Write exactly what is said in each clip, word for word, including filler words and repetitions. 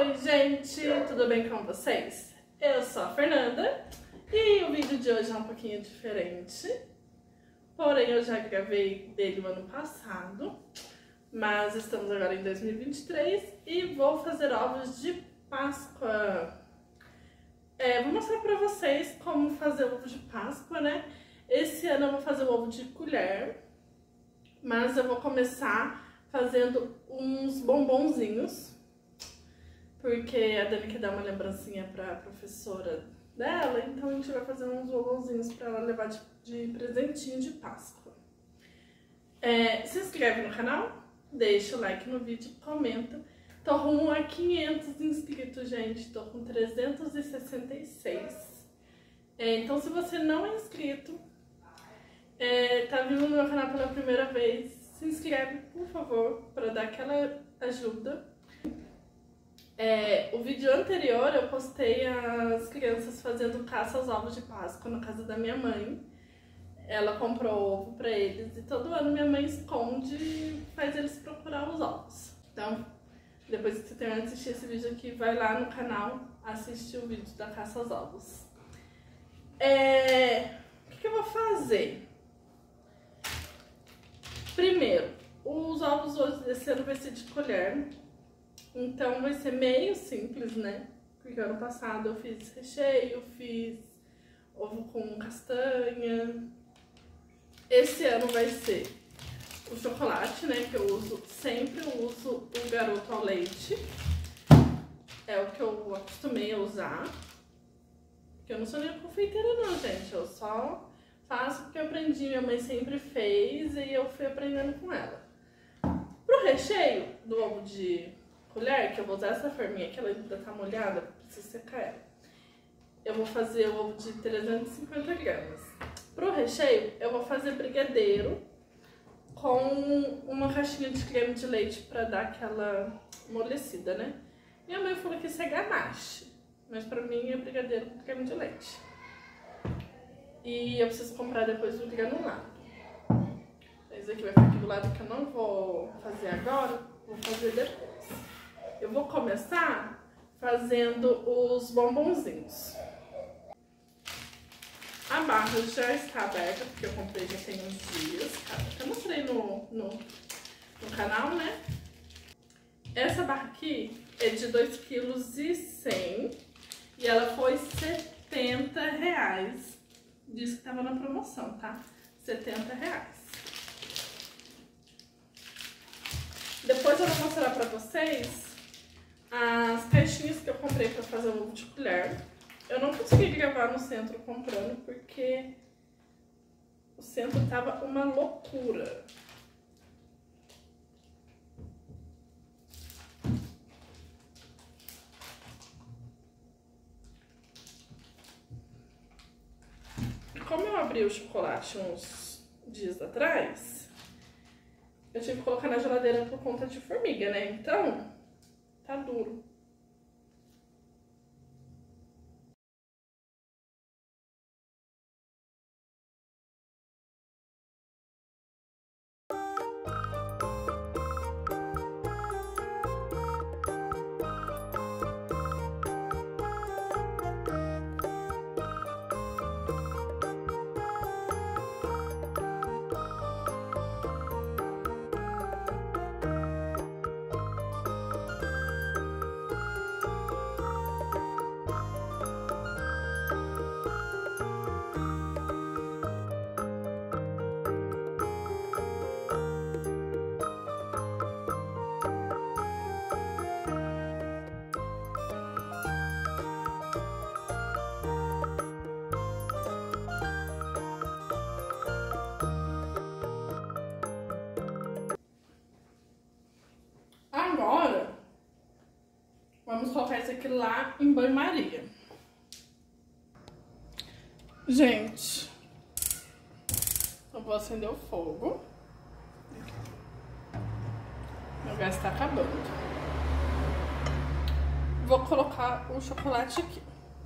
Oi gente, tudo bem com vocês? Eu sou a Fernanda e o vídeo de hoje é um pouquinho diferente, porém eu já gravei dele no ano passado, mas estamos agora em dois mil e vinte e três e vou fazer ovos de Páscoa. É, vou mostrar pra vocês como fazer ovo de Páscoa, né? Esse ano eu vou fazer o ovo de colher, mas eu vou começar fazendo uns bombonzinhos, porque a Dani quer dar uma lembrancinha pra professora dela, então a gente vai fazer uns bombonzinhos pra ela levar de, de presentinho de Páscoa. É, se inscreve no canal, deixa o like no vídeo, comenta. Tô rumo a quinhentos inscritos, gente, tô com trezentos e sessenta e seis. É, então se você não é inscrito, é, tá vindo no meu canal pela primeira vez, se inscreve, por favor, para dar aquela ajuda. É, o vídeo anterior eu postei as crianças fazendo caça aos ovos de Páscoa na casa da minha mãe. Ela comprou ovo pra eles e todo ano minha mãe esconde e faz eles procurar os ovos. Então, depois que você terminar de assistir esse vídeo aqui, vai lá no canal assistir o vídeo da caça aos ovos. É, o que, que eu vou fazer? Primeiro, os ovos hoje desse ano vai ser de colher. Então vai ser meio simples, né? Porque ano passado eu fiz recheio, fiz ovo com castanha. Esse ano vai ser o chocolate, né? Que eu uso, sempre uso o garoto ao leite. É o que eu acostumei a usar. Porque eu não sou nem confeiteira não, gente. Eu só faço porque eu aprendi, minha mãe sempre fez e eu fui aprendendo com ela. Pro recheio do ovo de colher, que eu vou usar essa forminha que ela ainda tá molhada, preciso secar ela. Eu vou fazer o ovo de trezentos e cinquenta gramas. Pro recheio, eu vou fazer brigadeiro com uma caixinha de creme de leite pra dar aquela amolecida, né? Minha mãe falou que isso é ganache, mas pra mim é brigadeiro com creme de leite. E eu preciso comprar depois o granulado. Esse aqui vai ficar aqui do lado que eu não vou fazer agora, vou fazer depois. Eu vou começar fazendo os bombonzinhos. A barra já está aberta, porque eu comprei já tem uns dias. Eu mostrei no, no, no canal, né? Essa barra aqui é de dois quilos e cem e ela foi setenta reais. Disse que estava na promoção, tá? setenta reais. Depois eu vou mostrar pra vocês as caixinhas que eu comprei pra fazer o ovo de colher. Eu não consegui gravar no centro comprando porque o centro tava uma loucura. Como eu abri o chocolate uns dias atrás, eu tive que colocar na geladeira por conta de formiga, né? Então, tá duro. Agora, vamos colocar isso aqui lá em banho-maria. Gente, eu vou acender o fogo. Meu gás tá acabando. Vou colocar o chocolate aqui.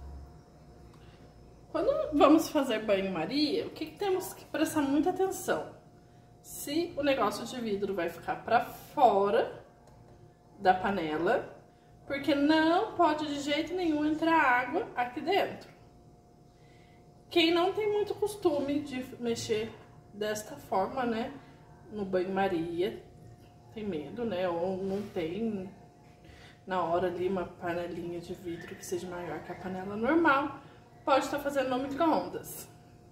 Quando vamos fazer banho-maria, o que, que temos que prestar muita atenção? Se o negócio de vidro vai ficar pra fora da panela, Porque não pode de jeito nenhum entrar água aqui dentro. Quem não tem muito costume de mexer desta forma, né, no banho-maria, tem medo, né, ou não tem na hora ali uma panelinha de vidro que seja maior que a panela normal, pode estar fazendo no micro-ondas.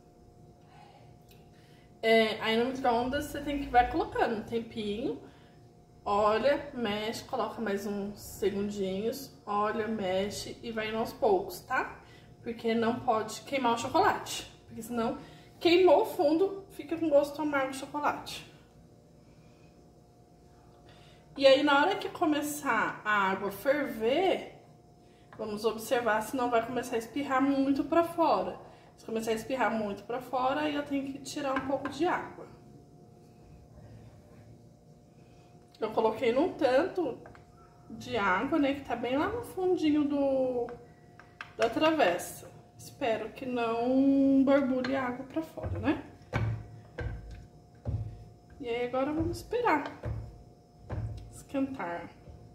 É, aí no micro-ondas você tem que vai colocando um tempinho, olha, mexe, coloca mais uns segundinhos, olha, mexe e vai indo aos poucos, tá? Porque não pode queimar o chocolate, porque senão queimou o fundo, fica com gosto amargo de chocolate. E aí na hora que começar a água ferver, vamos observar se não vai começar a espirrar muito pra fora. Se começar a espirrar muito pra fora, aí eu tenho que tirar um pouco de água. Eu coloquei num tanto de água, né, que tá bem lá no fundinho do, da travessa. Espero que não borbulhe água pra fora, né? E aí agora vamos esperar esquentar.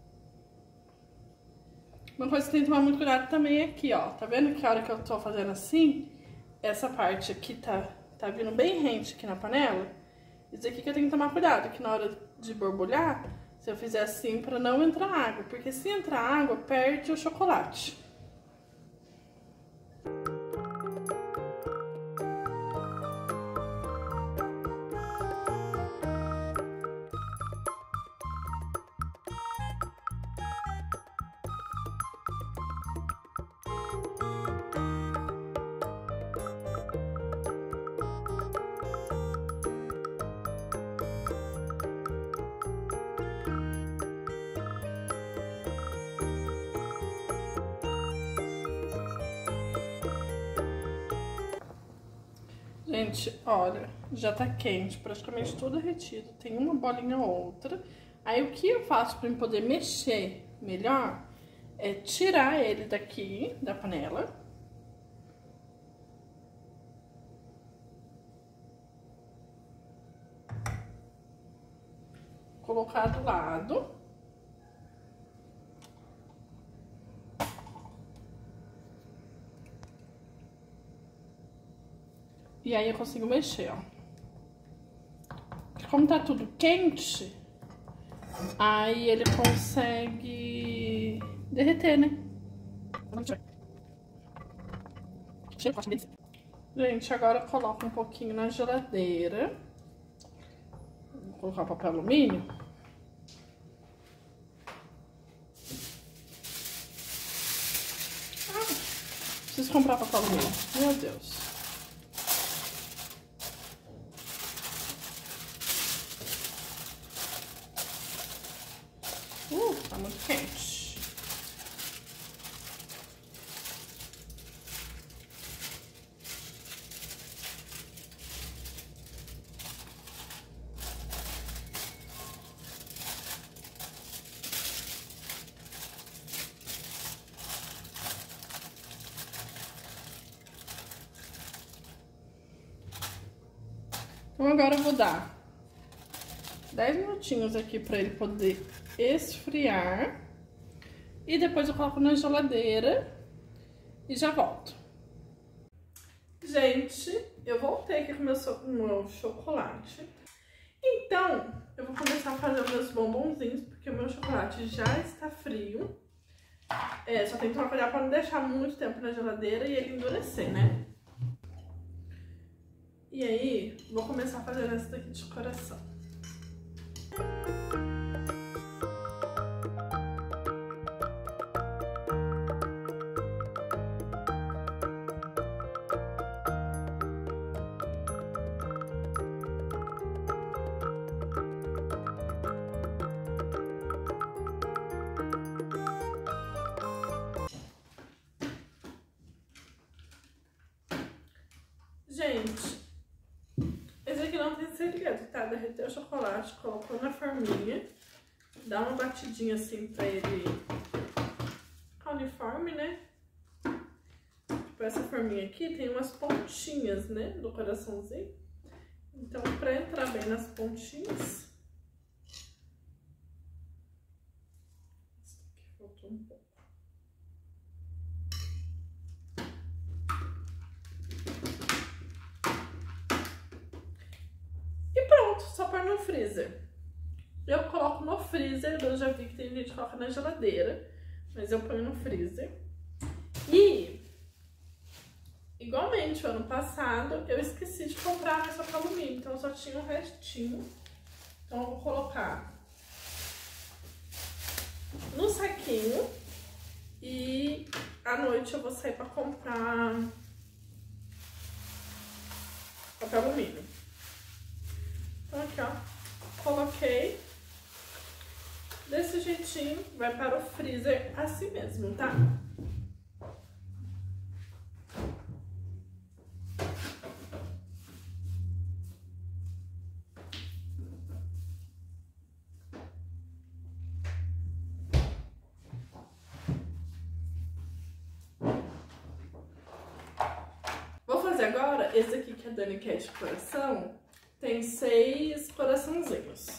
Uma coisa que tem que tomar muito cuidado também é aqui, ó. Tá vendo que a hora que eu tô fazendo assim, essa parte aqui tá, tá vindo bem rente aqui na panela? Isso aqui que eu tenho que tomar cuidado, que na hora de borbulhar, se eu fizer assim pra não entrar água, porque se entrar água, perde o chocolate. Gente, olha, já tá quente, praticamente tudo derretido. Tem uma bolinha ou outra. Aí o que eu faço pra eu poder mexer melhor é tirar ele daqui da panela. Colocar do lado. E aí eu consigo mexer, ó. Como tá tudo quente, aí ele consegue derreter, né? Gente, agora eu coloco um pouquinho na geladeira. Vou colocar papel alumínio. Ah, preciso comprar papel alumínio. Meu Deus. Uh, tá muito quente. Então agora eu vou dar dez minutinhos aqui pra ele poder esfriar. E depois eu coloco na geladeira e já volto. Gente, eu voltei aqui com o meu, so meu chocolate. Então, eu vou começar a fazer os meus bombonzinhos, porque o meu chocolate já está frio. É, só tem que tomar cuidado pra não deixar muito tempo na geladeira e ele endurecer, né? E aí, vou começar a fazer essa daqui de coração. Gente, esse aqui não tem segredo, tá? Derreteu o chocolate, colocou na forminha, dá uma batidinha assim pra ele ficar uniforme, né? Tipo, essa forminha aqui tem umas pontinhas, né? Do coraçãozinho. Então, pra entrar bem nas pontinhas... Esse aqui faltou um pouco. pronto, só pôr no freezer. Eu coloco no freezer, eu já vi que tem gente que coloca na geladeira, mas eu ponho no freezer. E, igualmente, o ano passado, eu esqueci de comprar mais papel alumínio, então só tinha um restinho. Então eu vou colocar no saquinho e à noite eu vou sair pra comprar papel alumínio. Então aqui, ó, coloquei desse jeitinho, vai para o freezer assim mesmo, tá? Vou fazer agora esse aqui que a Dani quer de coração. Tem seis coraçãozinhos.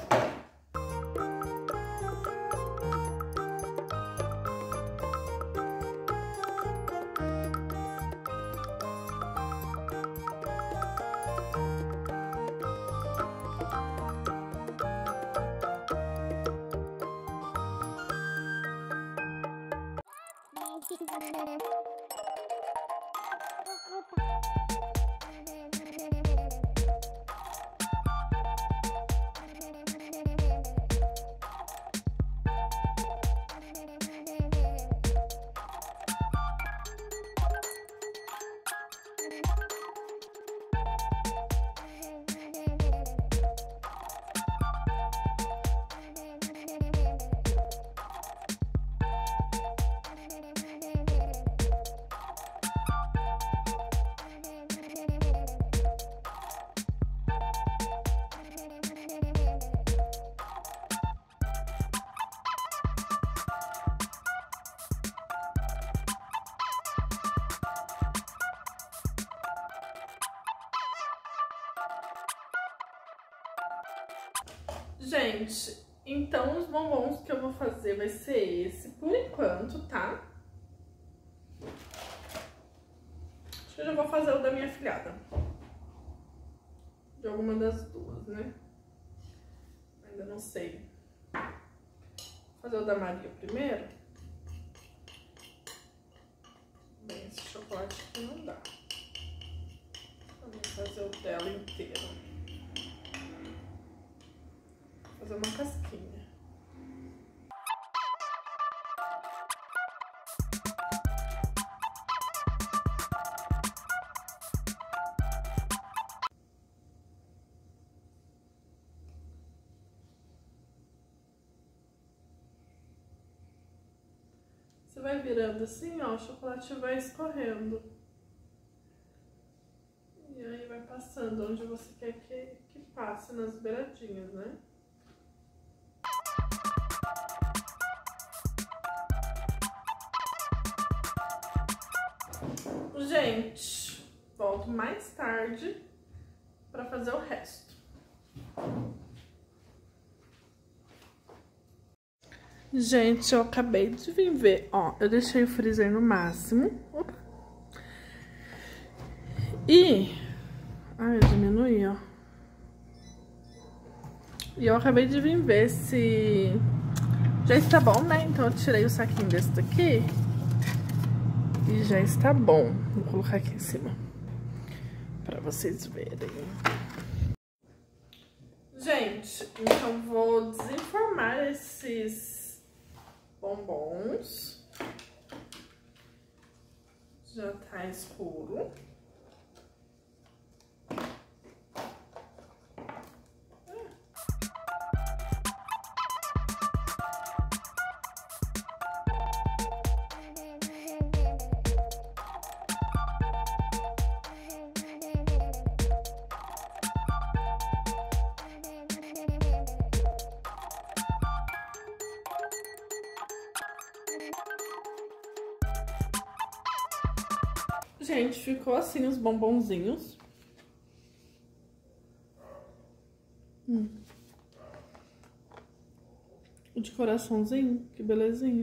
Gente, então os bombons que eu vou fazer vai ser esse por enquanto, tá? Acho que eu já vou fazer o da minha filhada. De alguma das duas, né? Ainda não sei. Vou fazer o da Maria primeiro. Bem, esse chocolate aqui não dá. Vamos fazer o dela inteiro. Fazer uma casquinha. Você vai virando assim, ó, o chocolate vai escorrendo. E aí vai passando onde você quer que, que passe, nas beiradinhas, né? Gente, volto mais tarde pra fazer o resto. Gente, eu acabei de vir ver, ó, eu deixei o freezer no máximo. Opa. E... ai, eu diminuí, ó. E eu acabei de vir ver se já está bom, né? Então eu tirei o saquinho desse daqui. E já está bom. Vou colocar aqui em cima para vocês verem. Gente, então vou desenformar esses bombons. Já tá escuro. Gente, ficou assim os bombonzinhos. Hum. O de coraçãozinho, que belezinha.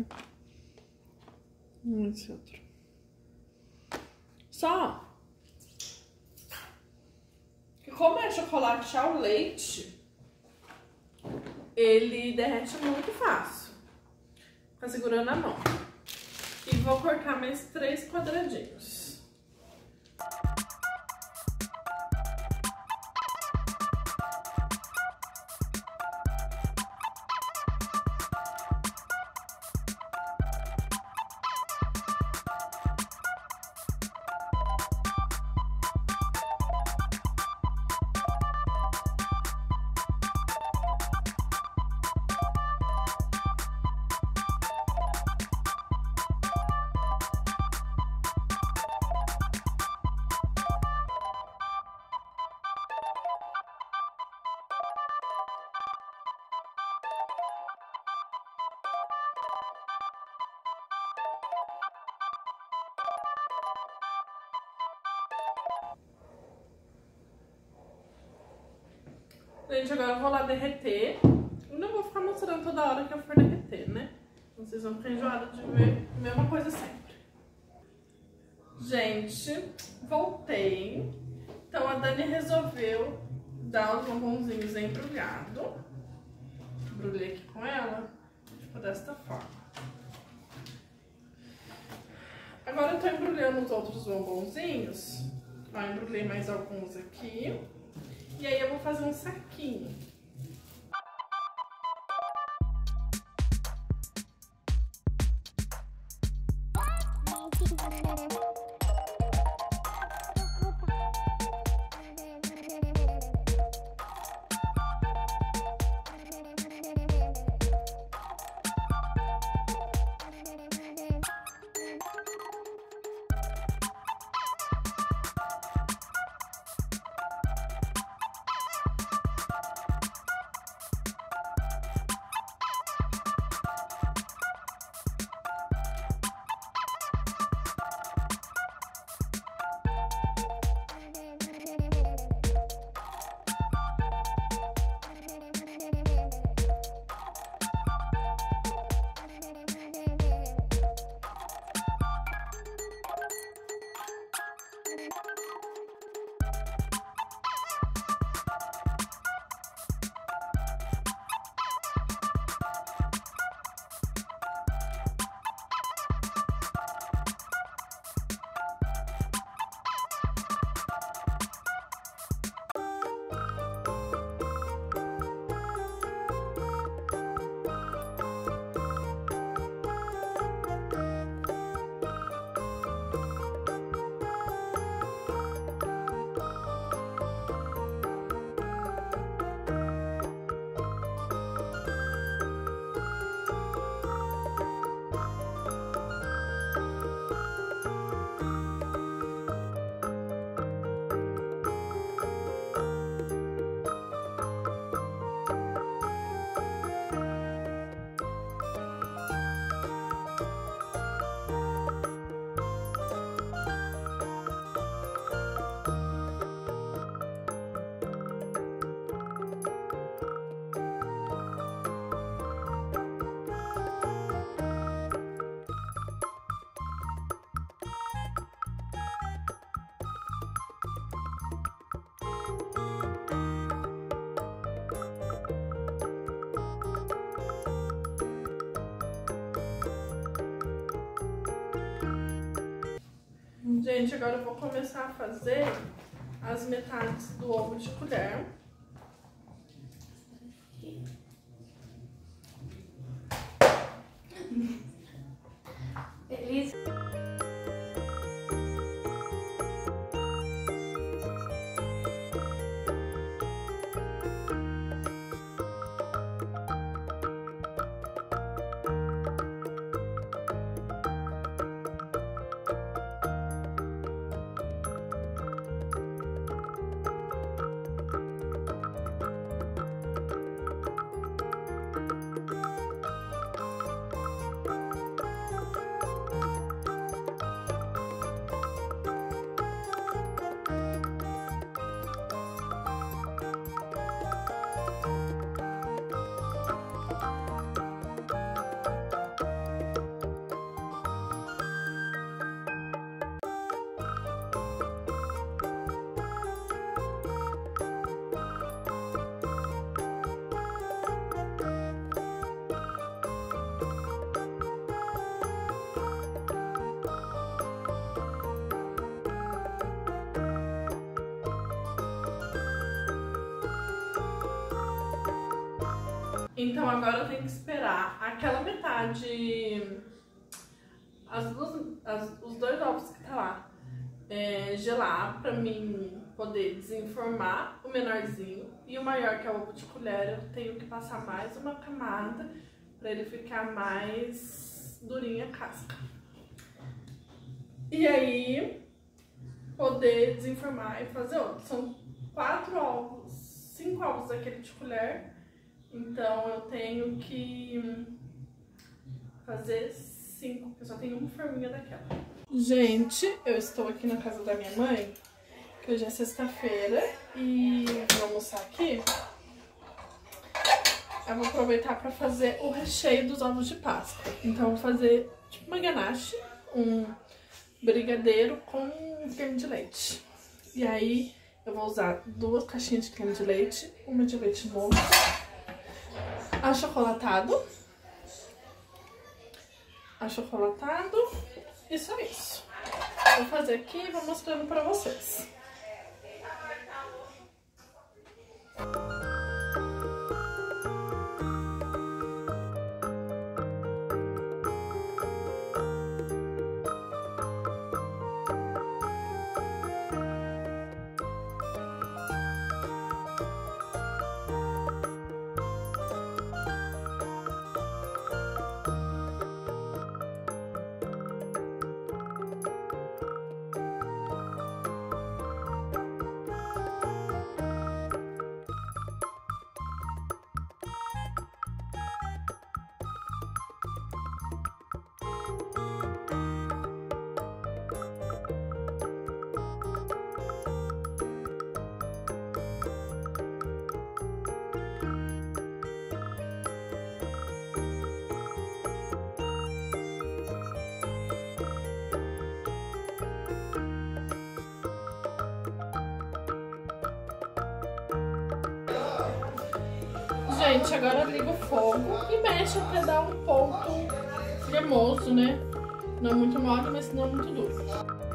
Hum, esse outro. Só que como é chocolate ao leite, ele derrete muito fácil. Fica segurando a mão. E vou cortar mais três quadradinhos. Gente, agora eu vou lá derreter. Eu não vou ficar mostrando toda hora que eu for derreter, né? Vocês vão ficar enjoados de ver a mesma coisa sempre. Gente, voltei. Então a Dani resolveu dar os bombonzinhos embrulhados. Embrulhei aqui com ela, tipo desta forma. Agora eu tô embrulhando os outros bombonzinhos. Ó, embrulhei mais alguns aqui. E aí eu vou fazer um saquinho. Gente, agora eu vou começar a fazer as metades do ovo de colher. Feliz. Então agora eu tenho que esperar aquela metade, as duas, as, os dois ovos que tá lá, é, gelar pra mim poder desenformar o menorzinho. E o maior, que é o ovo de colher, eu tenho que passar mais uma camada pra ele ficar mais durinha a casca. E aí, poder desenformar e fazer outro. São quatro ovos, cinco ovos daquele de colher. Então eu tenho que fazer cinco, porque eu só tenho uma forminha daquela. Gente, eu estou aqui na casa da minha mãe, que hoje é sexta-feira, e vou almoçar aqui. Eu vou aproveitar para fazer o recheio dos ovos de Páscoa. Então eu vou fazer tipo uma ganache, um brigadeiro com creme de leite. E aí eu vou usar duas caixinhas de creme de leite, uma de leite moça, achocolatado, achocolatado e só isso. Vou fazer aqui e vou mostrando pra vocês. Gente, agora liga o fogo e mexe até dar um ponto cremoso, né? Não muito mole, mas não muito duro.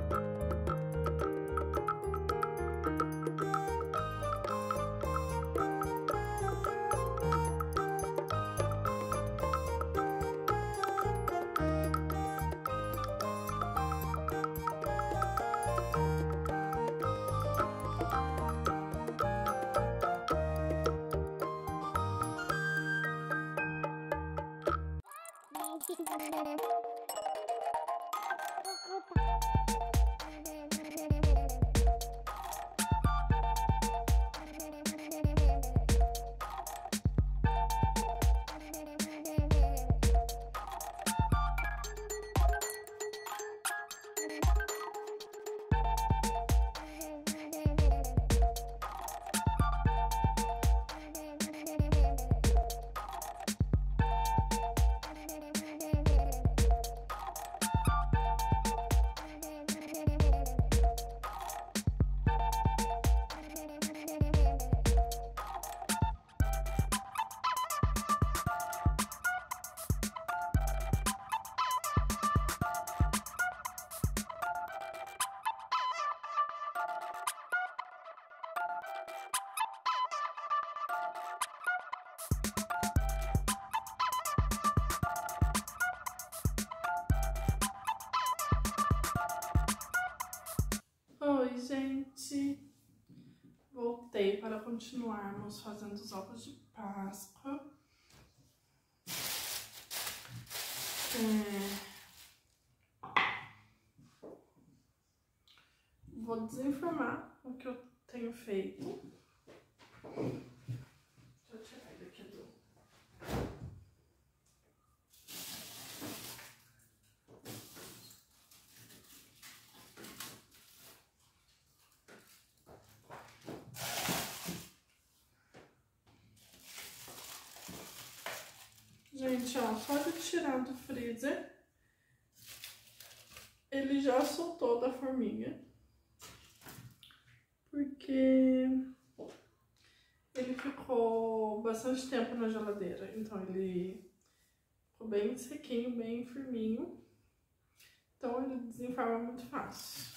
Oi, gente! Voltei para continuarmos fazendo os ovos de Páscoa. É... Vou desenformar o que eu tenho feito. Deixa eu tirar ele aqui do... Gente, ó, só de tirar do freezer, ele já soltou da forminha. Porque ele ficou bastante tempo na geladeira. Então ele ficou bem sequinho, bem firminho. Então ele desenforma muito fácil.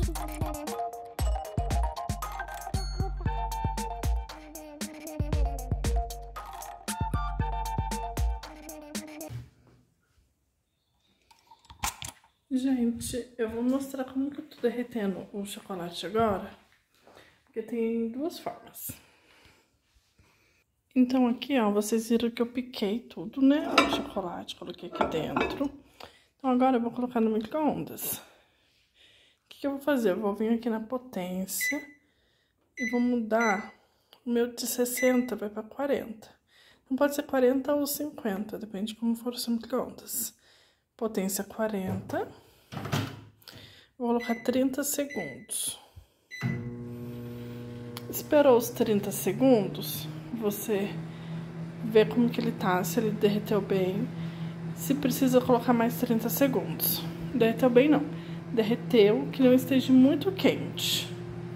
Gente, eu vou mostrar como que eu tô derretendo o chocolate agora, porque tem duas formas. Então aqui, ó, vocês viram que eu piquei tudo, né, o chocolate, coloquei aqui dentro. Então agora eu vou colocar no micro-ondas. O que que eu vou fazer? Eu vou vir aqui na potência e vou mudar o meu de sessenta, vai pra quarenta. Não pode ser quarenta ou cinquenta, depende de como for o seu micro-ondas. Potência quarenta. Vou colocar trinta segundos. Esperou os trinta segundos, você vê como que ele tá, se ele derreteu bem. Se precisa colocar mais trinta segundos. Derreteu bem não. Derreteu, que não esteja muito quente.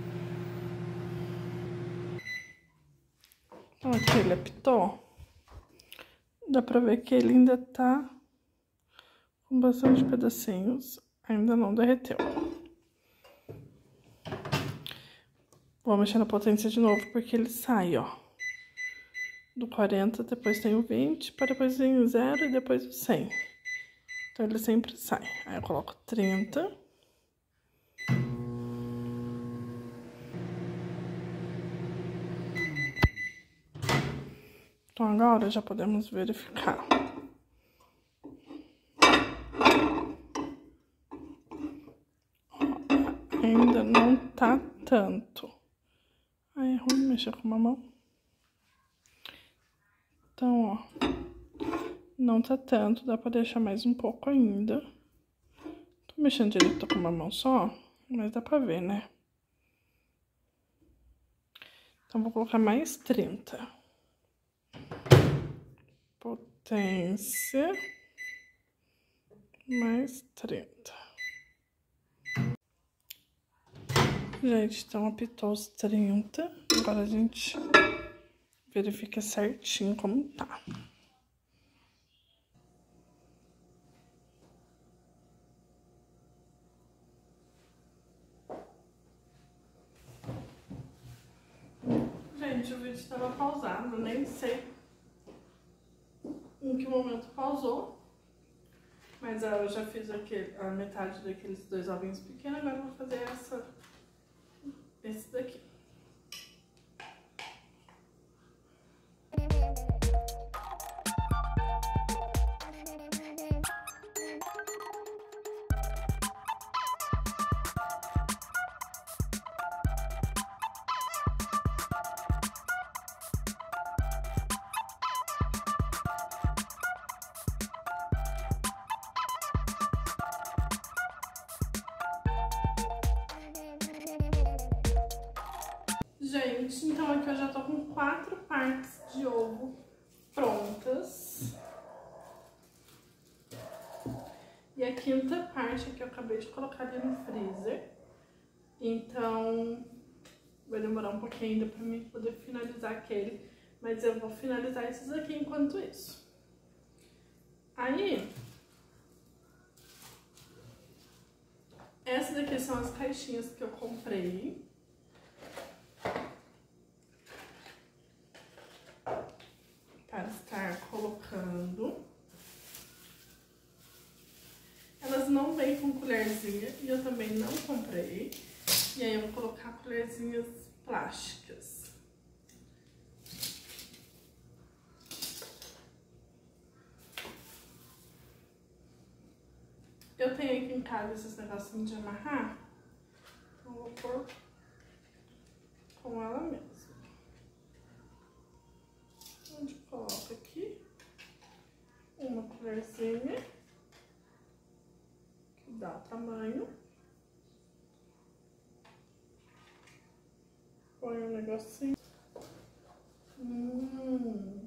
Então aqui ele apitou. Dá pra ver que ele ainda tá com bastante pedacinhos. Ainda não derreteu. Vou mexer na potência de novo, porque ele sai, ó. Do quarenta, depois tem o vinte, para depois tem o zero e depois o cem. Então, ele sempre sai. Aí, eu coloco trinta. Então, agora já podemos verificar. Ó, ainda não tá tanto. Aí, é ruim mexer com uma mão. Então, ó, não tá tanto, dá pra deixar mais um pouco ainda. Tô mexendo direito com uma mão só, mas dá pra ver, né? Então, vou colocar mais trinta. Potência. Mais trinta. Gente, então apitou os trinta. Agora a gente verifica certinho como tá. Gente, o vídeo estava pausado, nem sei em que momento pausou. Mas eu já fiz aqui a metade daqueles dois ovinhos pequenos, agora eu vou fazer essa, esse daqui. Gente, então aqui eu já tô com quatro partes de ovo prontas. E a quinta parte que eu acabei de colocar ali no freezer. Então, vai demorar um pouquinho ainda pra mim poder finalizar aquele. Mas eu vou finalizar esses aqui enquanto isso. Aí, essas aqui são as caixinhas que eu comprei. Para estar colocando. Elas não vêm com colherzinha e eu também não comprei. E aí eu vou colocar colherzinhas plásticas. Eu tenho aqui em casa esses negocinhos de amarrar. Então eu vou pôr com ela mesmo. A gente coloca aqui uma colherzinha, que dá o tamanho. Põe um negocinho. Hum.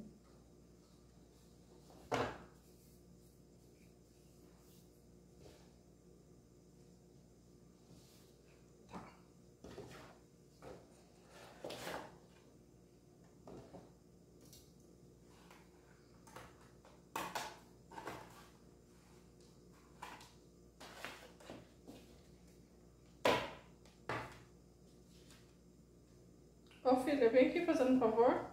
Ô, filha, vem aqui fazendo um favor.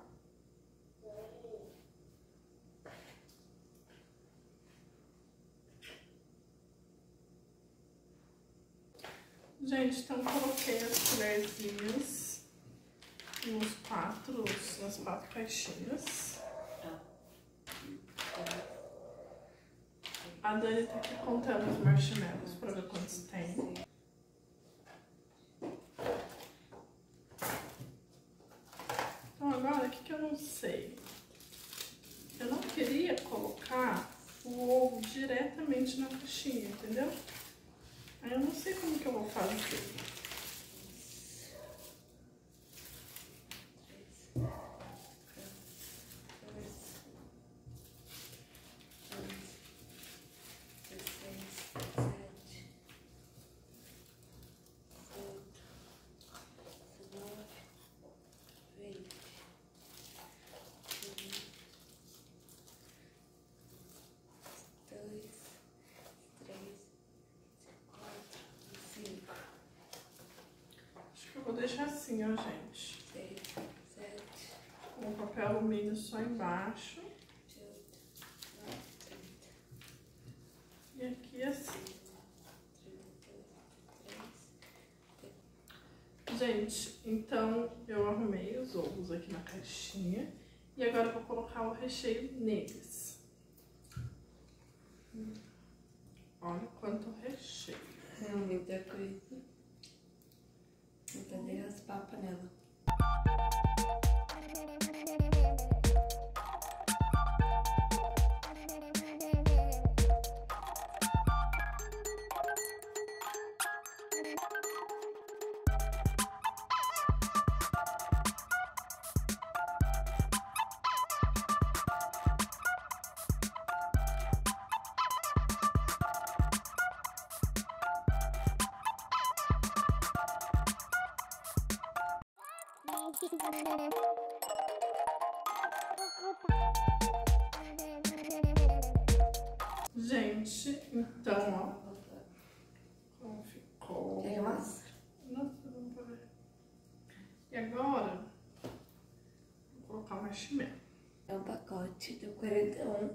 Gente, então coloquei as colherzinhas nos quatro, nas quatro caixinhas. A Dani tá aqui contando os marshmallows pra ver quantos tem. Então agora, o que que eu não sei? Eu não queria colocar o ovo diretamente na caixinha, entendeu? Aí eu não sei como que eu vou fazer. Vou deixar assim, ó, gente. seis, sete. Com o papel alumínio só embaixo. dezoito, nove, trinta. E aqui assim. Gente, então eu arrumei os ovos aqui na caixinha. E agora eu vou colocar o recheio neles. Hum. Olha quanto recheio. É muita coisa. Vou fazer raspar a panela. Gente, então, ó, como ficou. Quer mais? Não, não vou ver. E agora, vou colocar o marshmallow. É um pacote do quarenta e um.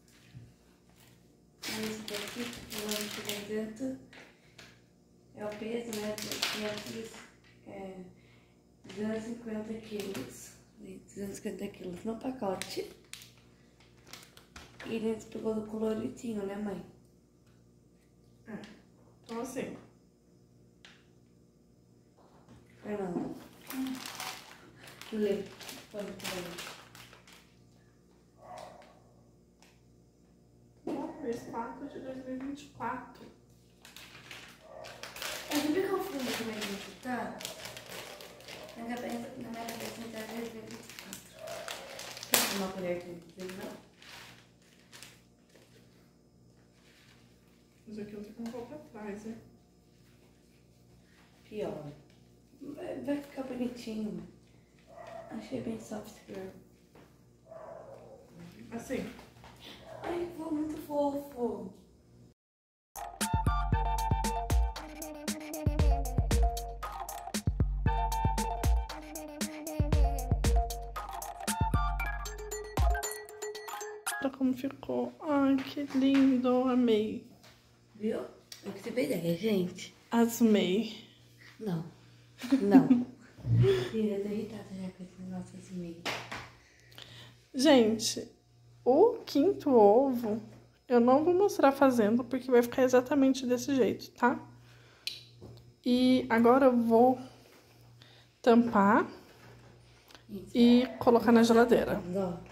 Esse daqui, o trezentos, é o peso, né? quinhentos, é, duzentos e cinquenta quilos. duzentos e cinquenta quilos no pacote. E a gente pegou do coloridinho, né, mãe? É. Então, assim. Fernanda. Hum. Lê. Pode ler. Bom, mês quatro de dois mil e vinte e quatro. Eu sempre confundo como é que a gente tá. Na cabeça, na minha cabeça, tá dois mil e vinte e quatro. Tem uma colher aqui, não? Mas aqui eu tenho um pouco atrás, né? Pior. Vai, vai ficar bonitinho. Achei bem soft girl. Assim. Ai, foi muito fofo. Olha como ficou. Ai, que lindo. Amei. Viu? Eu que tive ideia, gente. Asmei. Não. Não. Filha, eu tô irritada já com esse negócio assim. Gente, o quinto ovo eu não vou mostrar fazendo porque vai ficar exatamente desse jeito, tá? E agora eu vou tampar Isso. e colocar na geladeira. Não.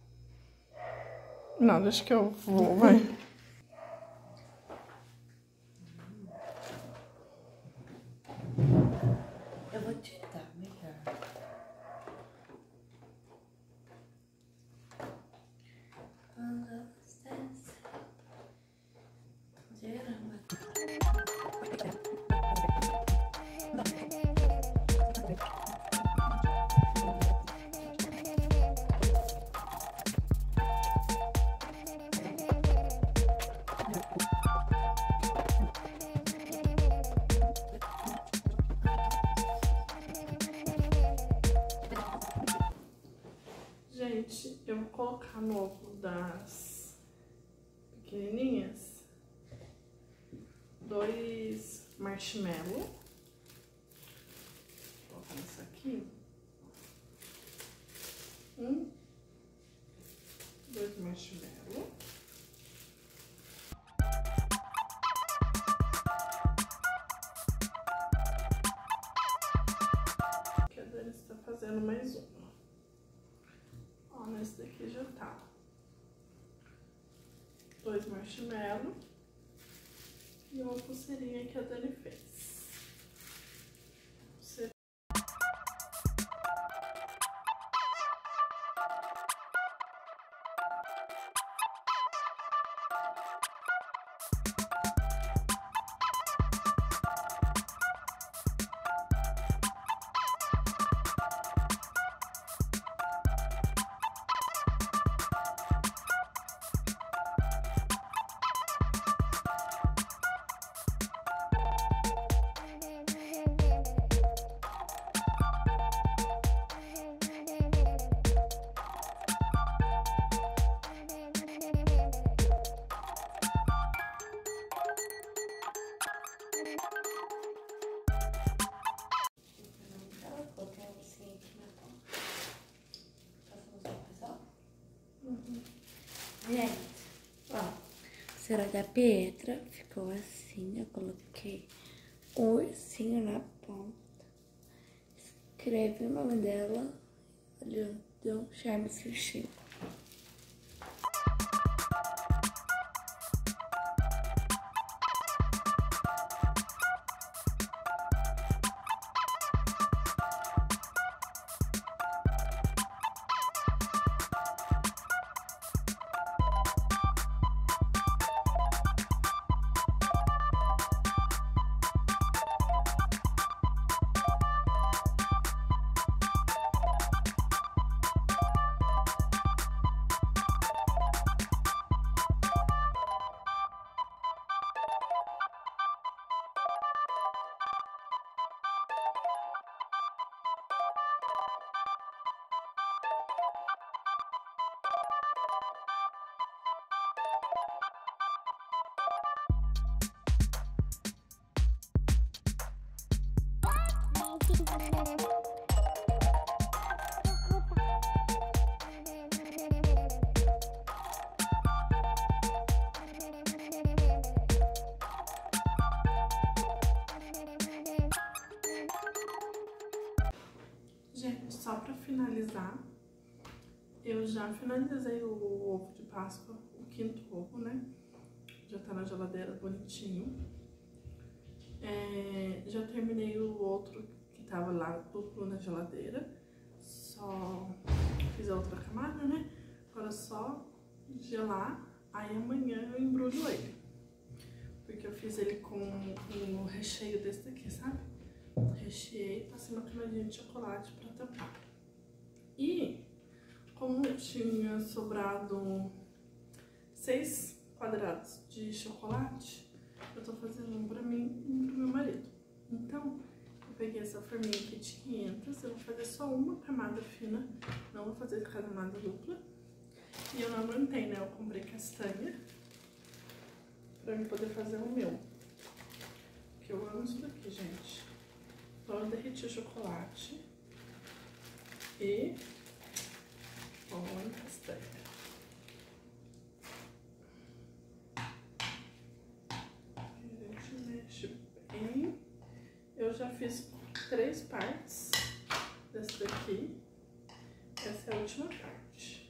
Não, deixa que eu vou, vai. Eu vou te dar melhor. gente, eu vou colocar no ovo das pequenininhas dois marshmallow. Vou colocar isso aqui. Um, dois marshmallow. Que a Dani está fazendo mais uma. Ó, nesse daqui já tá. Dois marshmallow e uma pulseirinha que a Dani fez. Gente, ó, a cera da Pietra ficou assim, eu coloquei um ursinho na ponta, escreve o nome dela, olha, deu um charme sushi. Gente, só pra finalizar, eu já finalizei o ovo de Páscoa, o quinto ovo, né? Já tá na geladeira bonitinho. É, já terminei o outro que tava lá duplo na geladeira. Só fiz a outra camada, né? Agora só gelar, aí amanhã eu embrulho ele. Porque eu fiz ele com um recheio desse daqui, sabe? Recheei, passei uma camadinha de chocolate pra tampar. E como tinha sobrado seis quadrados de chocolate, eu tô fazendo um pra mim e um pro meu marido. Então, eu peguei essa forminha aqui de quinhentos, eu vou fazer só uma camada fina, não vou fazer camada dupla. E eu não aguentei, né? Eu comprei castanha pra mim poder fazer o meu. Porque eu amo isso daqui, gente. Então eu derreti o chocolate e põe castanha. A gente mexe bem. Eu já fiz três partes desse daqui. Essa é a última parte.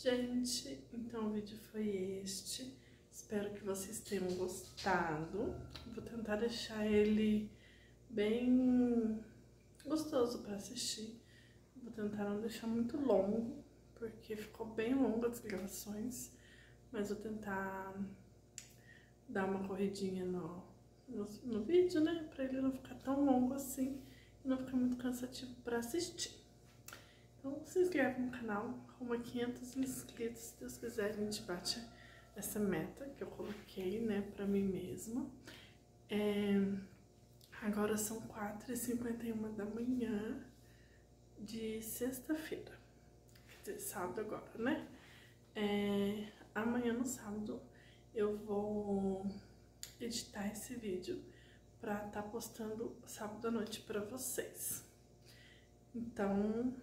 Gente, então o vídeo foi este. Espero que vocês tenham gostado. Vou tentar deixar ele bem gostoso para assistir. Vou tentar não deixar muito longo, porque ficou bem longo as gravações. Mas vou tentar dar uma corridinha no, no, no vídeo, né? Pra ele não ficar tão longo assim e não ficar muito cansativo para assistir. Então se inscreve no canal, rumo a quinhentos inscritos, se Deus quiser a gente bate essa meta que eu coloquei, né, pra mim mesma. É, agora são quatro e cinquenta e uma da manhã de sexta-feira, quer dizer, sábado agora, né? É, amanhã no sábado eu vou editar esse vídeo pra estar tá postando sábado à noite pra vocês. Então,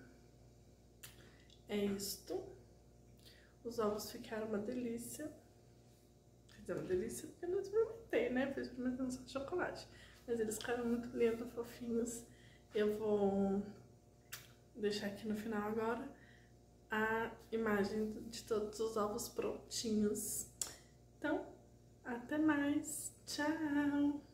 é isto. Os ovos ficaram uma delícia. Quer dizer, uma delícia porque eu não experimentei, né? Fui experimentando só chocolate. Mas eles ficaram muito lindos, fofinhos. Eu vou deixar aqui no final agora a imagem de todos os ovos prontinhos. Então, até mais. Tchau!